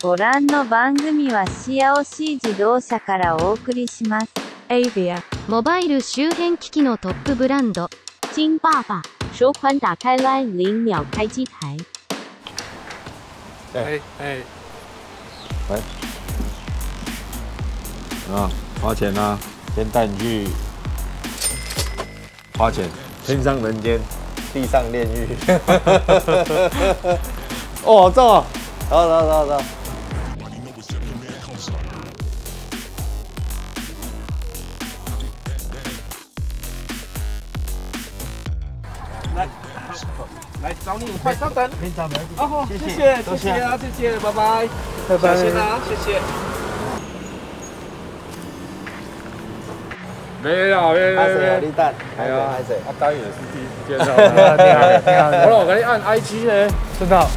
ご覧の番組はシアオシー自動車からお送りします。Avia モバイル周辺機器のトップブランド。 金爸爸，手款打开 Line 0秒开机台。 喂，啊，花钱啊！先带你去花钱，天上人间，地上炼狱。哦，好重哦！走。 来找你，快稍等。 平常没哦，谢谢啊，谢谢，拜拜，小心啊，谢谢。 没有， 拍谁啊？你等， 哎呀， 拍谁？ 啊，当然也是第一间你好， 我给你按 IG 呢， 真的。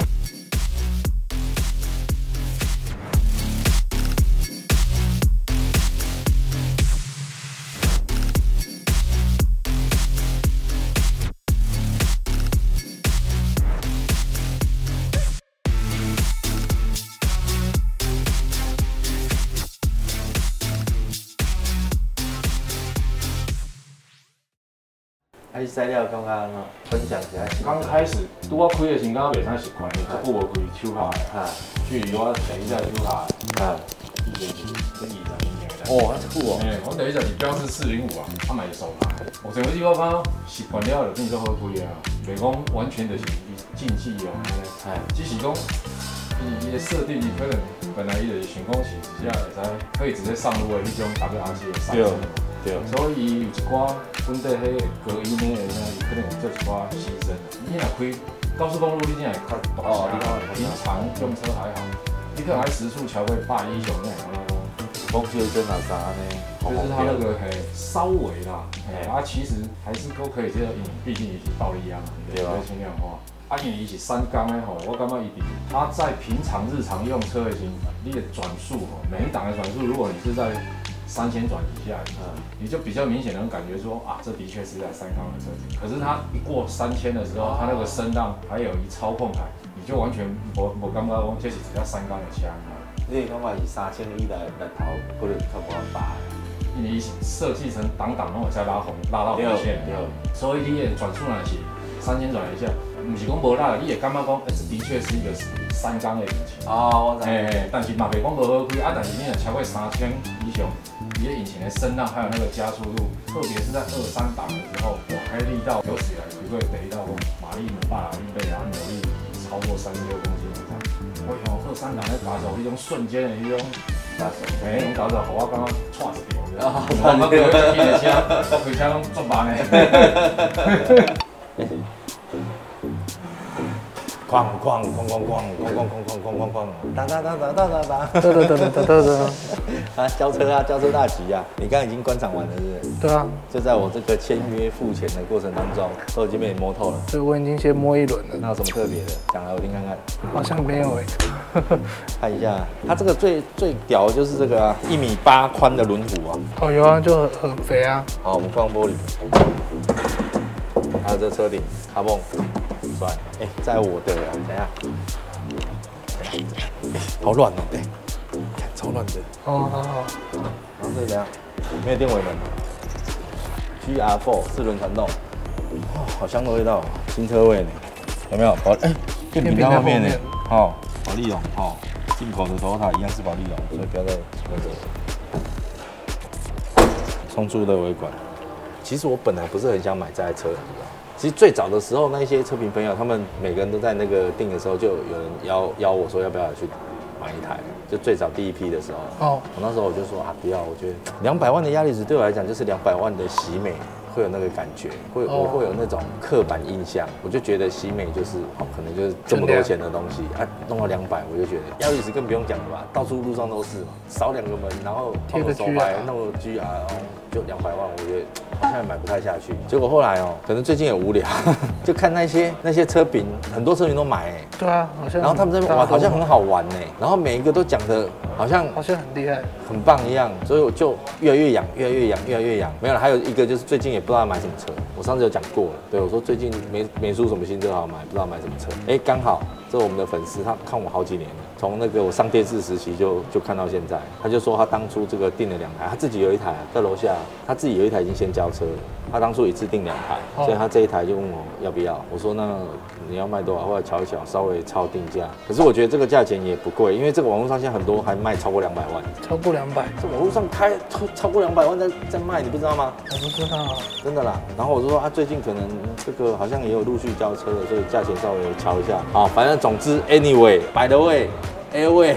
还是材料刚刚分享起来。 刚开始拄我开的时，刚袂使习惯，足久无开手下的，距离我第一只手下，已经是20年前。 哦，那酷哦。 我第一只是标致405啊，嘛是手牌。有阵时我感觉习惯了就变做好开啊，袂讲完全就是竞技哦。只是讲伊的设定，可能本来伊就是想讲是直接会使可以直接上路的迄种 WRC 的赛车。对，所以伊有一寡本地迄隔音的，伊可能有做一寡牺牲。你若开高速公路，你真系较大声，平常用车还好，你可能时速超过110上那风就跟哪啥呢？ 就是它那个稍微啦，其实还是都可以接受，毕竟伊是暴力压嘛，对吧？轻量化。因为伊是3缸的吼，我感觉伊比它在平常日常用车的时候，你的转速吼，每一档的转速，如果你是在3000转以下，你就比较明显能感觉说啊，这的确是在3缸的车子。可是它一过3000的时候，它那个声浪还有一操控台，你就完全无感觉讲这是只要3缸的车。 你感觉是3000来头，可能较无大。 因为伊是设计成档拢会再拉到红线，所以你的转速若是3000转以下，不是讲无拉，你会感觉讲，这的确是一个3缸的引擎。 哦，我知。 但是嘛袂讲无好开，但是你若超过3000以上，你的引擎的声浪还有那个加速度，特别是在2、3档的时候，哇，那力道有史以来绝对得到马力500然后扭力超过36公斤以上。我想2、3档在打手，迄种瞬间的迄种打手，迄种打手，我感觉踹一条。我开车拢足慢的。 哐，哒，交车大吉啊！你刚刚已经观赏完了，是不是？ 对啊， 就在我这个签约付钱的过程当中，都已经被你摸透了。 所以我已经先摸一轮了。 那有什么特别的？讲来我听看看。 好像没有看一下，它这个最屌的就是这个啊，1.8米宽的轮毂啊。 哦，有啊，就很肥啊。 好，我们放玻璃。还有这车顶卡蹦，帅。在我的啊，等一下。好乱哦，看超乱的。 哦，好。 然后这怎样？没有电尾门。GR4 4轮传动。哦，好香的味道，新车味呢。有没有？电瓶在后面呢。哦，保利龙哦，进口的Toyota一样是保利龙，所以不要再那个。冲出的尾管。其实我本来不是很想买这台车，其实最早的时候，那些车评朋友，他们每个人都在那个订的时候，就有人邀我说要不要去买一台，就最早第一批的时候。哦，我那时候我就说啊，不要，我觉得200万的压力值对我来讲就是200万的喜美。会有那个感觉，我会有那种刻板印象，我就觉得喜美就是可能就是这么多钱的东西啊，弄到200，我就觉得压力值更不用讲了吧，到处路上都是嘛，少2个门，然后贴个手牌，弄个 GR，然后就200万，我觉得好像也买不太下去。结果后来可能最近也无聊，就看那些车评，很多车评都买对啊，好像。 然后他们这边哇，好像很好玩然后每一个都讲的好像很厉害， 很棒一样，所以我就越来越痒。没有了，还有一个就是最近也不知道要买什么车，我上次有讲过了，对我说最近没出什么新车好买，不知道买什么车。刚好这是我们的粉丝，他看我好几年了， 从那个我上电视时期就看到现在。他就说他当初这个订了2台，他自己有一台在楼下，他自己有一台已经先交车了。他当初一次订2台，所以他这一台就问我要不要。我说那你要卖多少？后来瞧一瞧，稍微超定价。可是我觉得这个价钱也不贵，因为这个网络上现在很多还卖超过200万。 超过200， 这网络上开超过200万在卖，你不知道吗？ 我不知道， 真的啦。然后我就说最近可能这个好像也有陆续交车的，所以价钱稍微瞧一下。好，反正总之 ，anyway，by the way，airway，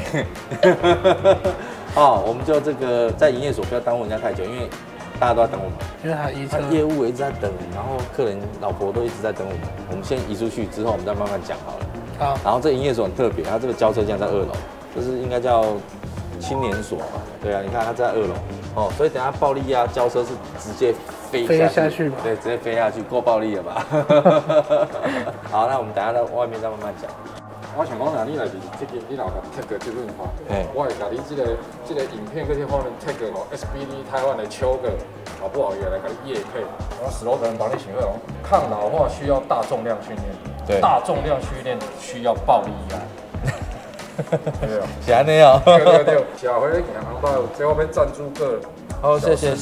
我们就这个在营业所不要耽误人家太久，因为大家都在等我们。 因为他移车， 业务也一直在等，然后客人老婆都一直在等我们。我们先移出去之后，我们再慢慢讲好了。 好。 然后这营业所很特别，它这个交车竟然在2楼，这是应该叫青年所吧？对啊，你看它在2楼所以等下暴力啊交车是直接飞下去吧？对，直接飞下去，够暴力了吧？好，那我们等下在外面再慢慢讲。 我想讲，你来这边，你老甲 tag 这份话，我会甲你这个影片跟这方面 tag SBD 台湾的秋个，好不好？也来给你业配。然后 slogan 把你想到抗老化需要大重量训练，对，大重量训练需要暴力压。对啊， 是安尼哦。 对，下回银行包，这我要赞助个。 好，谢谢。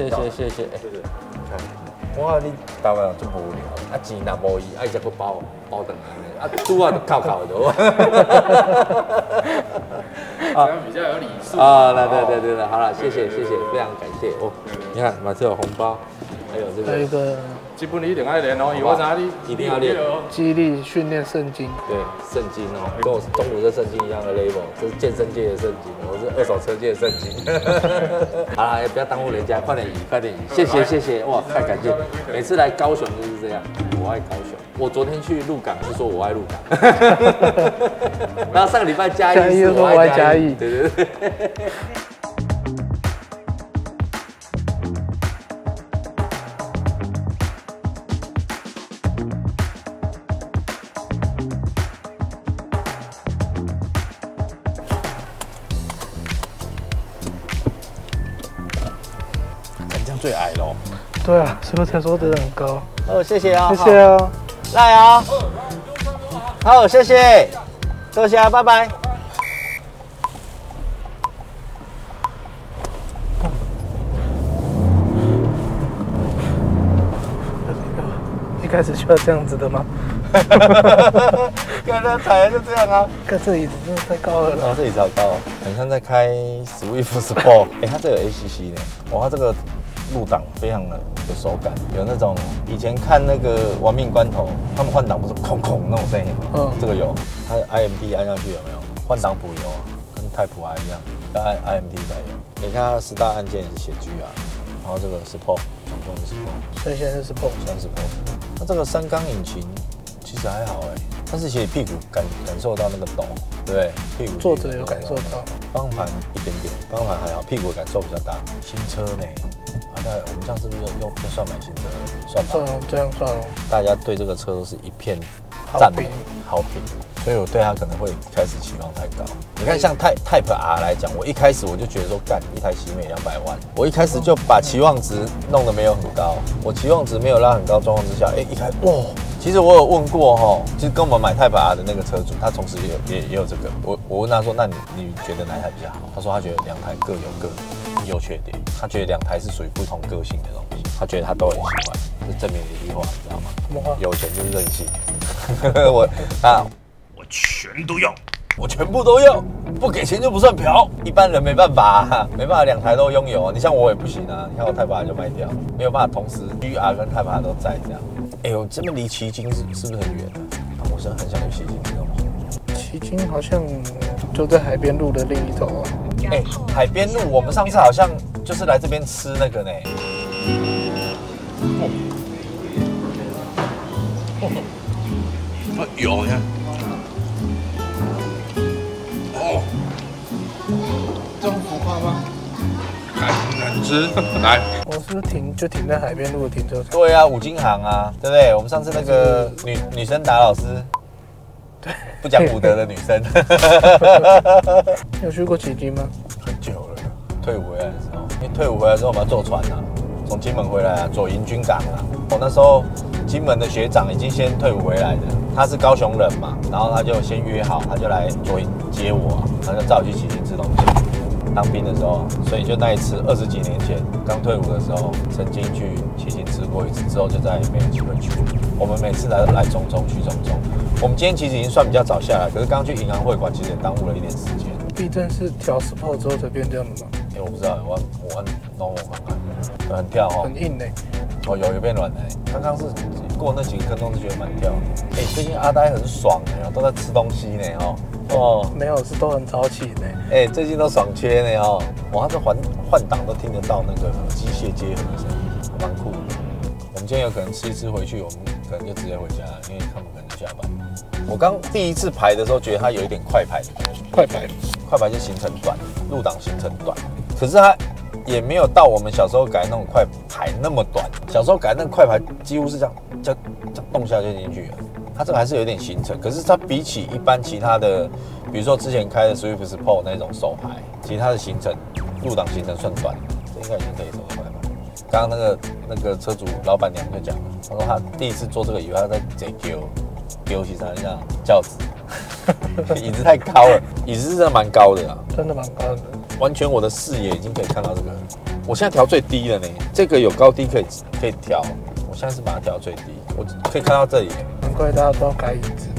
我你台湾人真无聊，钱若无伊，伊才佫包回来，拄啊就靠的。 这样比较有礼数对，好了，谢谢，非常感谢哦。你看，马上有红包，还有这个。 还有一个。 基本你一定要练哦，以后啥你一定要练肌力训练圣经。 对，圣经跟我中午这圣经一样的 level， 这是健身界的圣经，我是2手车界的圣经。好啦，也不要耽误人家，快点移，谢谢，哇，太感谢！每次来高雄就是这样，我爱高雄。我昨天去鹿港是说我爱鹿港，然后上个礼拜嘉义是我爱嘉义，对。最矮喽， 对啊，所以才说得很高。 谢谢啊， 谢谢啊， 来啊，好，谢谢，多谢，拜拜。 一开始就要这样子的吗？ 刚才踩就这样啊。 看这椅子真的太高了啦。 这椅子好高，很像在开 Swift Sport。它这有 ACC 呢，哇，它这个。入档非常的有手感，有那种以前看那个《亡命关头》，他们换挡不是空那种声音吗？这个有，它 IMT 按上去有没有？换挡补油啊，跟泰普 I 一样，要按 IMT 才有。你看它10大按键是写 G 啊，然后这个是 Sport， 总共是 Sport， 所以现在是 Sport， 算是 Sport。那这个3缸引擎其实还好但是其实屁股感受到那个抖，对不对？屁股坐着有感受到， 方向盘一点点，方向盘还好，屁股感受比较大。新车呢？那我们这样是不是又算买新车？算吧， 这样算了。 大家对这个车都是一片赞美好评，所以我对它可能会开始期望太高。你看，像 Type R 来讲，我一开始我就觉得说，干一台奇美200万，我一开始就把期望值弄得没有很高。我期望值没有拉很高状况之下，一开哇，其实我有问过其实跟我们买 Type R 的那个车主，他同时也有这个。我问他说，那你觉得哪一台比较好？他说他觉得2台各有各的优缺点，他觉得2台是属于不同个性的东西，他觉得他都很喜欢。这证明了一句话，你知道吗？ 什么话？ 有钱就是任性。我全都要，我全部都要，不给钱就不算嫖。一般人没办法没办法2台都拥有。你像我也不行啊，你看我Type R就卖掉，没有办法同时 GR 跟Type R都在这样。我这边离旗津是不是很远啊？我是很想去旗津这种。 旗津好像就在海边路的另一头啊。 海边路，我们上次好像就是来这边吃那个呢。有你看， 这么浮夸吗？ 敢吃，来。 我是不是停在海边路的停车场？ 对啊，五金行啊，对不对？我们上次那个女生打老师， 对， 不讲武德的女生。 你有去过旗津吗？ 很久了，退伍回来的时候，因为退伍回来之后我们要坐船啊，从金门回来啊，左营军港啊。我那时候金门的学长已经先退伍回来的。 他是高雄人嘛，然后他就先约好，他就来左营接我，他就载我去旗津吃东西。当兵的时候，所以就那一次20几年前刚退伍的时候，曾经去旗津吃过一次，之后就再也没有机会去。我们每次来中中去中中，我们今天其实已经算比较早下来，可是刚去银行会馆其实也耽误了一点时间。 避震是调 Sport 之后才变这样的吗？ 我不知道，我按 normal 看看，很跳哦， 很硬呢。 哦，有变软的。刚刚是过那几个坑洞是觉得蛮跳的。最近阿呆很爽都在吃东西呢哦，没有， 是都很早起呢。 最近都爽切呢哇，他这换挡都听得到那个机械结合的声音，蛮酷的。我们今天有可能吃一吃回去，我们可能就直接回家了，因为他们可能就下班。我刚第一次排的时候，觉得它有一点快排的感觉。快排就行程短，入档行程短，可是它也没有到我们小时候改那种快排那么短。小时候改那个快排几乎是这样动下就进去了。它这个还是有点行程，可是它比起一般其他的，比如说之前开的 Swift Sport 那种手排，其实它的行程入档行程算短，这应该已经可以走得快吧。刚刚那个车主老板娘就讲了，她说她第一次做这个以为她在贼丢起山像轿子，椅子太高了，椅子是真的蛮高的真的蛮高的， 完全我的视野已经可以看到这个。我现在调最低了呢，这个有高低可以调，我现在是把它调最低，我可以看到这里。 难怪大家都要改椅子。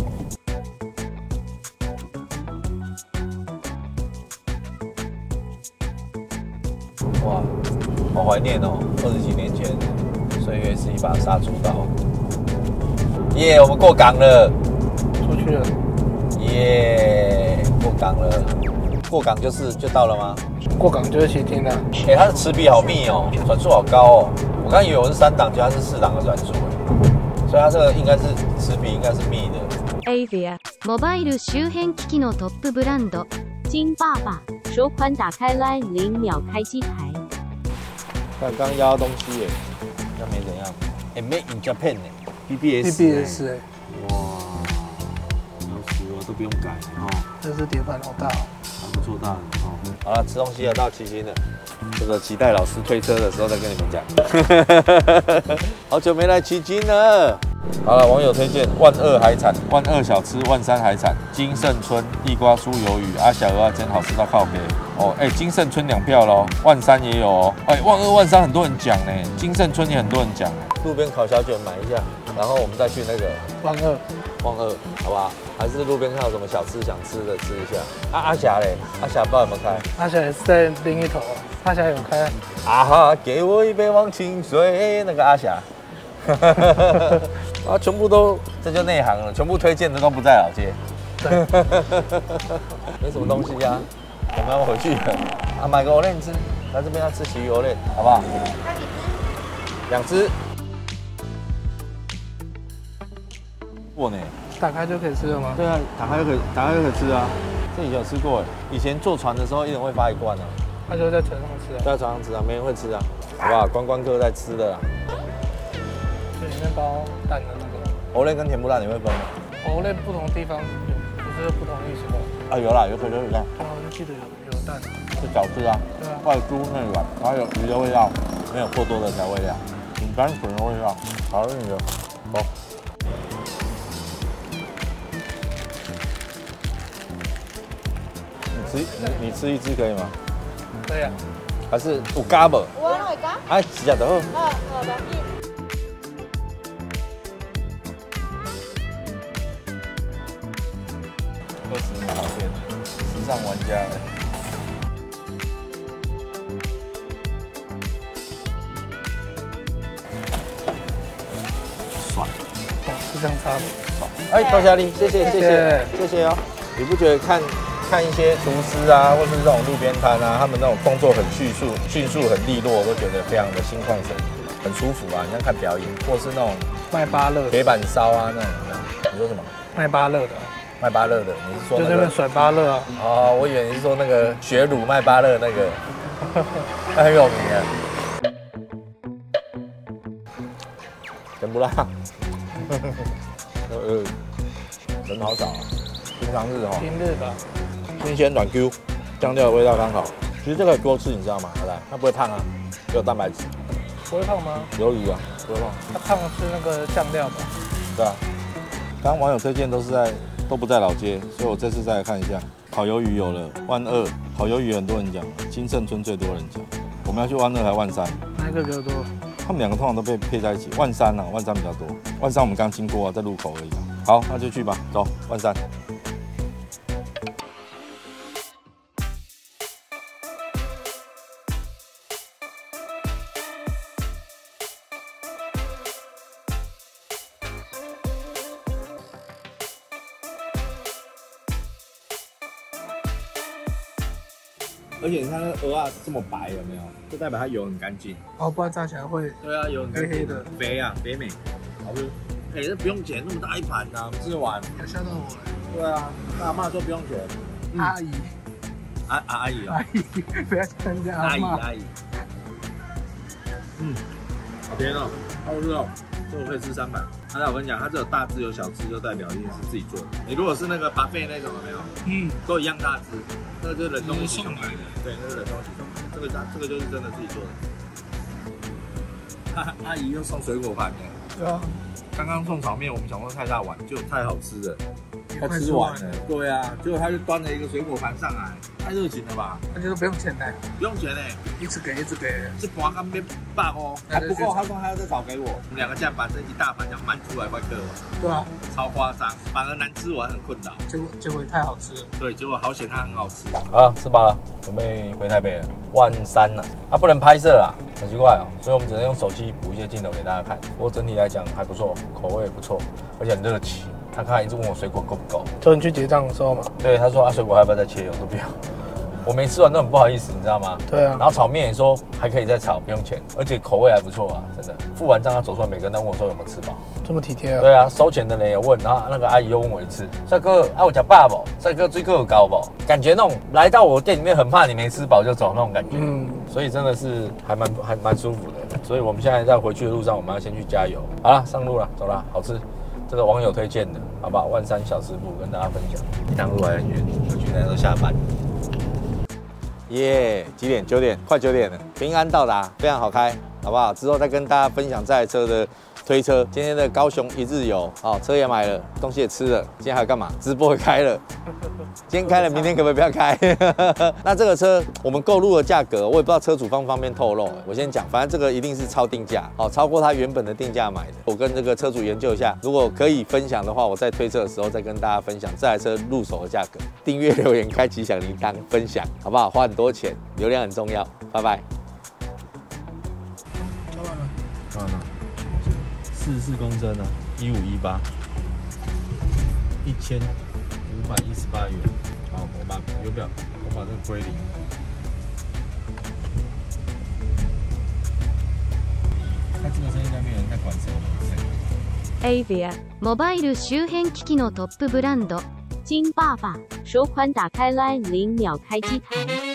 哇，好怀念哦！20几年前，岁月是一把杀猪刀。耶，我们过港了， 出去了。 耶，过港了。过港就到了吗？ 过港就是旗津了。 它的齿比好密哦，转速好高哦。我刚以为我是3档，结果它是4档的转速，所以它这个应该是齿比应该是密的。 Avia モバイル周辺機器のトップブランド。 金爸爸，首款打开 Line 0秒开机台。 刚压到东西耶，应该没怎样。Made in Japan 呢 ，BBS 哇，要死了都不用改这只碟盘好大还不错大好了，吃东西了，到旗津了。这个期待老师推车的时候再跟你们讲。好久没来旗津了。好了，网友推荐万二海产、万二小吃、万三海产、金盛村地瓜酥鱿鱼、阿小鹅真好吃到靠北哦。金盛村2票咯，万三也有哦。万二、万三很多人讲呢，金盛村也很多人讲。路边烤小卷买一下，然后我们再去那个万二， 好不好？还是路边看到什么小吃想吃的吃一下。阿霞嘞，阿霞不知道有没有开？ 阿霞也是在另一头阿霞有开。 啊哈，给我一杯忘情水，那个阿霞。全部都这就内行了，全部推荐的都不在老街。 对， 没什么东西啊，我们要回去了。买个藕链吃，来这边要吃旗鱼藕链，好不好？2只。过呢？ 打开就可以吃了吗？ 对啊，打开就可以吃啊。这以前有吃过哎，以前坐船的时候一人会发1罐啊。 他就在船上吃啊。 在船上吃啊，没人会吃啊，好不好？观光客在吃的啊。 就里面包蛋的那个。 藕链跟甜不辣你会分吗？ 藕链不同地方不是不同意思吗？ 有啦，有可能有蛋。 我就记得有蛋。 是小吃啊，外酥内软，它有鱼的味道，没有过多的调味料，很单纯的味道，好硬的。走。你吃1只可以吗？ 可以啊。 还是有加无？有啊，有加。1只就好。20年老店，时尚玩家。爽。 是这样擦的。 爽。多谢你，谢谢哦。你不觉得看一些厨师啊，或是这种路边摊啊，他们那种动作很迅速、很利落，我都觉得非常的心旷神怡，很舒服啊。你像看表演，或是那种卖芭乐、 铁板烧啊那种。你说什么？ 卖芭乐的。 卖芭乐的，你是说、那个？ 就那边甩芭乐啊。 哦，我以为你是说那个雪乳卖芭乐那个，那很有名啊。甜不辣。人好少啊。平常日平日吧。 新鲜软 Q， 酱料的味道刚好。其实这个多吃，你知道吗？它不会胖啊，有蛋白质。 不会胖吗？ 鱿鱼啊，不会胖。 它胖的是那个酱料吧？ 对啊。 刚刚网友推荐都不在老街，所以我这次再来看一下。烤鱿鱼有了，12000，烤鱿鱼很多人讲，金盛村最多人讲。我们要去120还是130？ 哪一个比较多？ 他们两个通常都被配在一起。130啊，130比较多。130我们刚经过啊，在路口而已。好，那就去吧，走130。而且你看那个鹅啊这么白，有没有？就代表它油很干净。 哦，不然炸起来会。 对啊，油很干净， 黑黑的， 肥啊，肥美，好吃。哎，这不用钱，那么大一盘呐，吃完。 有吓到我。 对啊，那阿嬷说不用钱。 阿姨。 阿姨啊。 阿姨，不要称人家阿嬷。 阿姨。好甜哦，好吃哦，这我可以吃300。那我跟你讲，它这有大只有小只，就代表一定是自己做的。你如果是那个buffet那种，有没有？都一样大只，那个就是冷冻一起送来的。对，那是冷冻一起送来的。这个就是真的自己做的。阿姨又送水果盘呢。对啊。刚刚送炒面，我们想说太大碗，就太好吃了，快吃完了。对啊，结果他就端了一个水果盘上来，太热情了吧？ 他就说不用钱的， 不用钱嘞， 一直给。 这盘刚变100还不够，他说还要再找给我。我们2个这样把这一大盘这样满出来，快嗑完。对啊，超夸张，反而难吃我还很困扰。 结果太好吃了。对， 结果好险它很好吃。 好，吃饱了，准备回台北了。130了，不能拍摄啊，很奇怪哦，所以我们只能用手机补一些镜头给大家看。不过整体来讲还不错，口味也不错，而且很热情。他刚才一直问我水果够不够， 就你去结账的时候嘛。 对，他说水果要不要再切，我说不要。我没吃完都很不好意思，你知道吗？对啊。然后炒面也说还可以再炒，不用钱，而且口味还不错啊，真的。付完账他走出来，每个人都问我说有没有吃饱， 这么体贴啊？ 对啊，收钱的人也问，然后那个阿姨又问我一次，帅哥，我吃饱不？帅哥最有高不？感觉那种来到我店里面很怕你没吃饱就走那种感觉，所以真的是还蛮舒服的。所以我们现在在回去的路上，我们要先去加油。好了，上路了，走了，好吃。这个网友推荐的，好不好？130小吃部跟大家分享。一趟路还很远，回去大家都下班。耶，几点？9点，快9点了，平安到达，非常好开，好不好？之后再跟大家分享这台车的推车。今天的高雄一日游，车也买了，东西也吃了，今天还要干嘛？直播也开了。今天开了，明天可不可以不要开？那这个车我们购入的价格，我也不知道车主方不方便透露。我先讲，反正这个一定是超定价，超过它原本的定价买的。我跟这个车主研究一下，如果可以分享的话，我在推车的时候再跟大家分享这台车入手的价格。订阅、留言、开启小铃铛、分享，好不好？花很多钱，流量很重要。拜拜。 看完了，44公升啊，1518，1518元。好，我把油表，我把这个归零。它这个声音应该没有人在管谁。 Avia モバイル周辺機器のトップブランド。 金爸爸，首款打开 Line 0秒开机台。